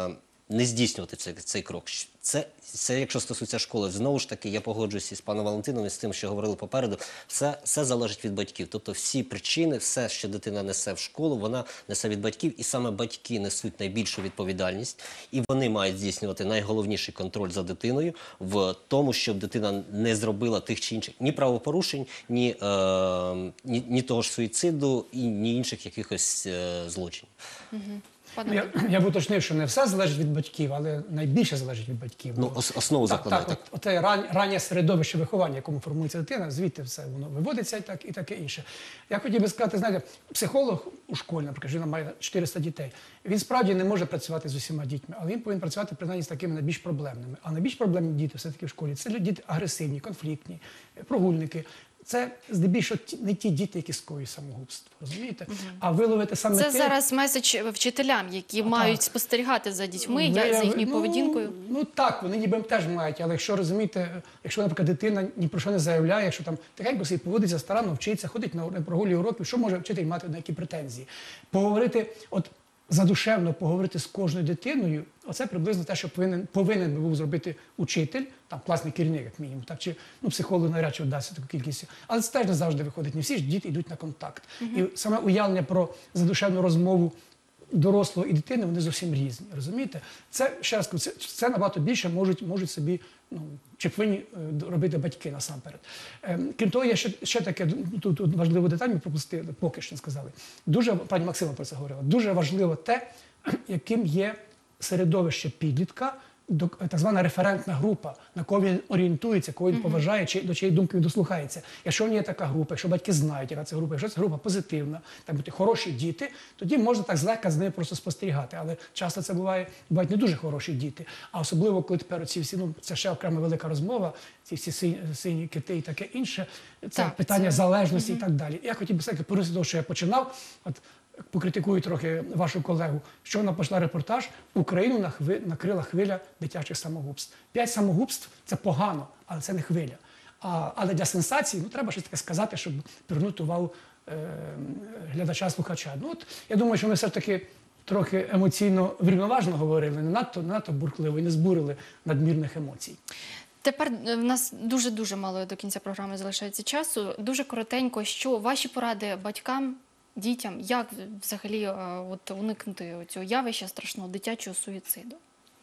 не здійснювати цей, цей крок. Це, це, якщо стосується школи, знову ж таки, я погоджуюся з паном Валентином і з тим, що говорили попереду, все, все залежить від батьків. Тобто всі причини, все, що дитина несе в школу, вона несе від батьків, і саме батьки несуть найбільшу відповідальність, і вони мають здійснювати найголовніший контроль за дитиною в тому, щоб дитина не зробила тих чи інших ні правопорушень, ні, е, ні, ні того ж суїциду, і ні інших якихось е, злочинів. Угу. Ну, я, я б уточнив, що не все залежить від батьків, але найбільше залежить від батьків. Ну, ос основу закладає. Так, так, от, оте ран, раннє середовище виховання, якому формується дитина, звідти все воно виводиться і, так, і таке інше. Я хотів би сказати, знаєте, психолог у школі, наприклад, жінка має чотириста дітей, він справді не може працювати з усіма дітьми, але він повинен працювати, принаймні, з такими найбільш проблемними. А найбільш проблемні діти все-таки в школі – це діти агресивні, конфліктні, прогульники. Це здебільшого не ті діти, які скоюють самогубство, розумієте? Угу. А виловити саме Це те... зараз меседж вчителям, які а, мають так. спостерігати за дітьми, Ви, за їхньою ну, поведінкою. Ну так, вони ніби теж мають, але якщо розумієте, якщо, наприклад, дитина ні про що не заявляє, якщо там тихенько собі поводиться, старанно вчиться, ходить на прогулі уроків, що може вчитель мати на які претензії? Поговорити, от задушевно поговорити з кожною дитиною, оце приблизно те, що повинен, повинен був зробити учитель, там класний керівник, як мінімум, так, чи ну, психолог навряд чи вдасться таку кількість. Але це теж не завжди виходить. Не всі ж діти йдуть на контакт. Угу. І саме уявлення про задушевну розмову дорослого і дитини, вони зовсім різні, розумієте? Це, ще раз кажу, це, це набагато більше можуть, можуть собі, ну, чи повинні е, робити батьки насамперед. Е, крім того, є ще, ще таке, тут, тут важливу деталь ми пропустили, поки що не сказали. Дуже, пані Максима про це говорила, дуже важливо те, яким є середовище підлітка, так звана референтна група, на кого він орієнтується, кого він mm-hmm. поважає, чи, до чиєї думки він дослухається. Якщо в ній є така група, якщо батьки знають, яка це група, якщо це група позитивна, так бути хороші діти, тоді можна так злегка з ними просто спостерігати. Але часто це буває, бувають не дуже хороші діти. А особливо, коли тепер ці всі, ну це ще окрема велика розмова, ці всі сині, сині кити і таке інше, це так, питання це... залежності mm-hmm. і так далі. Я хотів би сказати, повернутися до того, що я починав, от, покритикую трохи вашу колегу, що вона почала репортаж, Україну нахви, накрила хвиля дитячих самогубств. П'ять самогубств – це погано, але це не хвиля. А, але для сенсації, ну, треба щось таке сказати, щоб привернути увагу е, глядача-слухача. Ну, от, я думаю, що ми все ж таки трохи емоційно врівноважно говорили, не надто, не надто бурхливо і не збурили надмірних емоцій. Тепер в нас дуже-дуже мало до кінця програми залишається часу. Дуже коротенько, що ваші поради батькам, дітям, як взагалі от, уникнути цього явища страшного дитячого суїциду?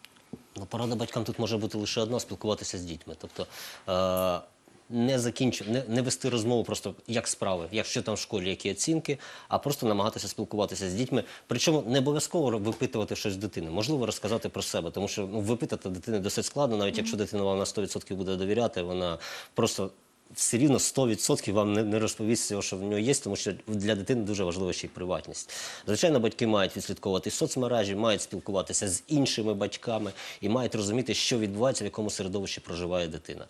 Ну, порада батькам тут може бути лише одна – спілкуватися з дітьми. Тобто е не, закінчу, не, не вести розмову просто як справи, як що там в школі, які оцінки, а просто намагатися спілкуватися з дітьми. Причому не обов'язково випитувати щось з дитини, можливо розказати про себе, тому що ну, випитати дитини досить складно, навіть mm-hmm. якщо дитина вам на сто відсотків буде довіряти, вона просто... все рівно сто відсотків вам не, не розповість всього, що в нього є, тому що для дитини дуже важлива ще й приватність. Звичайно, батьки мають відслідковувати соцмережі, мають спілкуватися з іншими батьками і мають розуміти, що відбувається, в якому середовищі проживає дитина.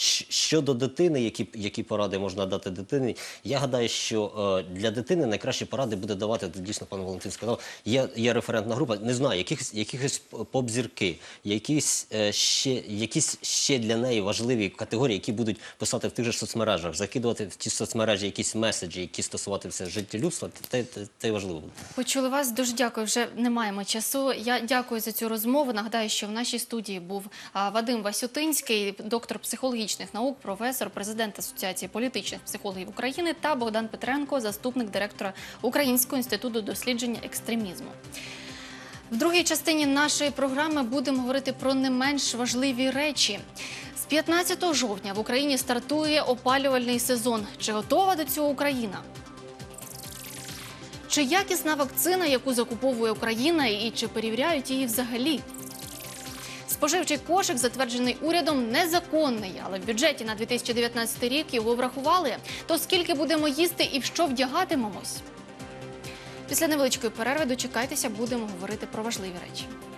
Щодо дитини, які, які поради можна дати дитині, я гадаю, що е, для дитини найкращі поради буде давати, дійсно, пан Валентин сказав, є, є референтна група, не знаю, якихось, якихось поп-зірки, якісь, е, ще, якісь ще для неї важливі категорії, які будуть писати в тих же соцмережах, закидувати в ті соцмережі якісь меседжі, які стосуватися життя людства, те, те, те важливо. Почули вас, дуже дякую, вже не маємо часу. Я дякую за цю розмову. Нагадаю, що в нашій студії був а, Вадим Васютинський, доктор психологічних наук, професор, президент Асоціації політичних психологів України та Богдан Петренко, заступник директора Українського інституту дослідження екстремізму. В другій частині нашої програми будемо говорити про не менш важливі речі. З п'ятнадцятого жовтня в Україні стартує опалювальний сезон. Чи готова до цього Україна? Чи якісна вакцина, яку закуповує Україна, і чи перевіряють її взагалі? Споживчий кошик, затверджений урядом, незаконний, але в бюджеті на дві тисячі дев'ятнадцятий рік його врахували. То скільки будемо їсти і в що вдягатимемось? Після невеличкої перерви дочекайтеся, будемо говорити про важливі речі.